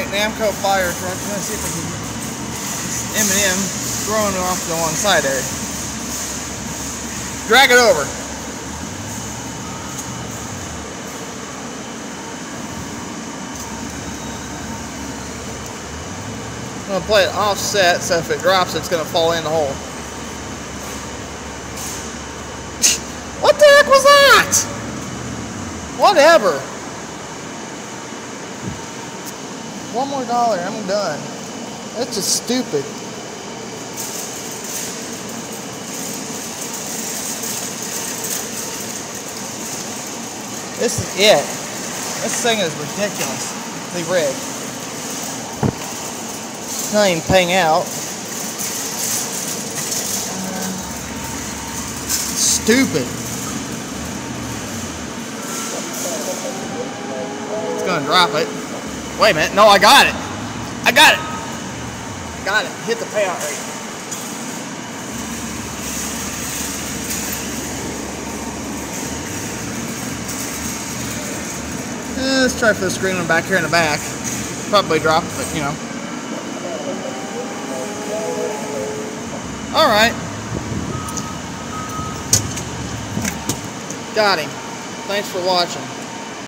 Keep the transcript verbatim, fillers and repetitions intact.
Namco fire truck. Let's see if I can get M and M throwing off to one side there. Drag it over. I'm going to play it offset so if it drops it's going to fall in the hole. What the heck was that? Whatever. One more dollar, I'm done. That's just stupid. This is it. This thing is ridiculously rigged. Not even paying out. Uh, stupid. It's gonna drop it. Wait a minute. No, I got it. I got it. I got it. Hit the payout rate. Eh, let's try for the screen one back here in the back. Probably drop it, but you know. Alright. Got him. Thanks for watching.